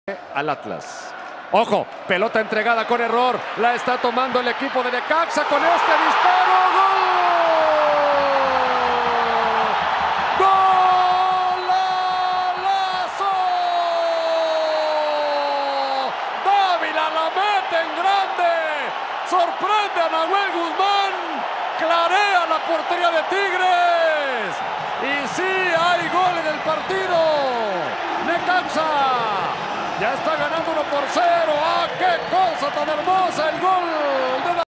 al Atlas. Ojo, pelota entregada con error. La está tomando el equipo de Necaxa con este disparo. ¡Gol! ¡Golazo! Dávila la mete en grande. Sorprende a Nahuel Guzmán. Clarea la portería de Tigres. Y sí, hay gol en el partido. Necaxa ya está ganando 1-0. ¡Ah, qué cosa tan hermosa! El gol de